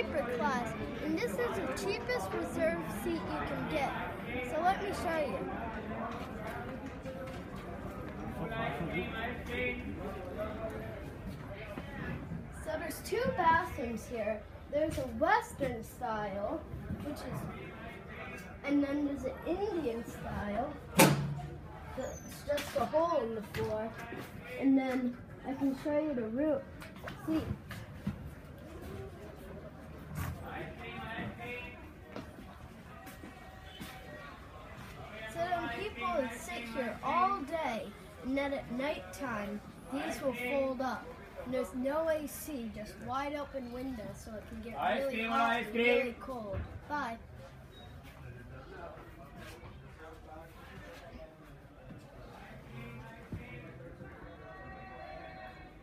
upper class, and this is the cheapest reserve seat you can get. So let me show you. So there's two bathrooms here. There's a Western style, and then there's an Indian style. It's just a hole in the floor. And then I can show you the room. See. So then people would sit here all day, and then at nighttime, these will fold up. And there's no AC, just wide open windows so it can get really hot and really cold. Bye.